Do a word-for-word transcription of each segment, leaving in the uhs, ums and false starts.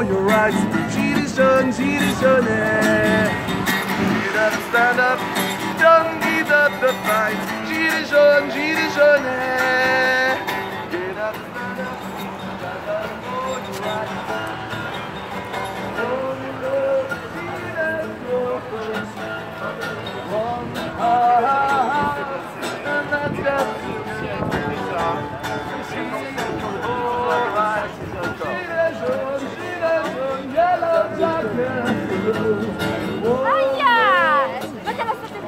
your rights. Gilets jaunes, gilets jaunes. Get up, stand up, don't give up the fight. Gilets jaunes, gilets jaunes. Get up, stand up, stand up for your rights. Oh, gilets jaunes. One heart, and that's got to Aia! Ma te la state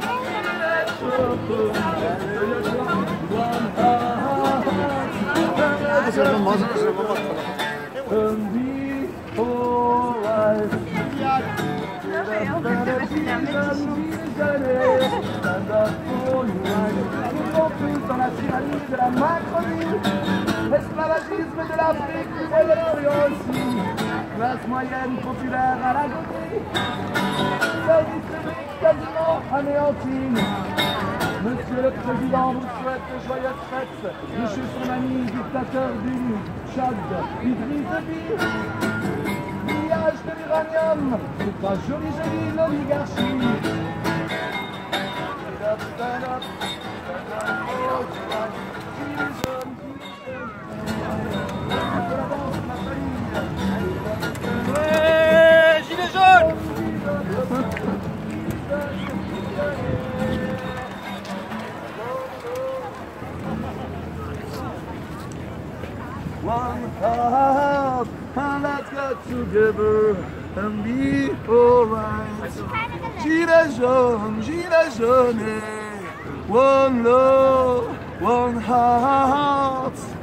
dans la tyrannie de la Macronie, esclavagisme de l'Afrique et de l'Orient aussi, classe moyenne populaire à l'agonie, service public quasiment anéanti. Monsieur le Président vous souhaite de joyeuses fêtes, de chez son ami dictateur du Tchad, Idriss Déby. Pillage de l'uranium, c'est pas joli joli l'oligarchie. Stand up, stand up, stand up for your rights. Gilets jaunes, gilets jaunes. Ouais, gilets jaunes. One heart, and let's get together and be alright. Gilets jaunes, gilets jaunes. One love, one heart.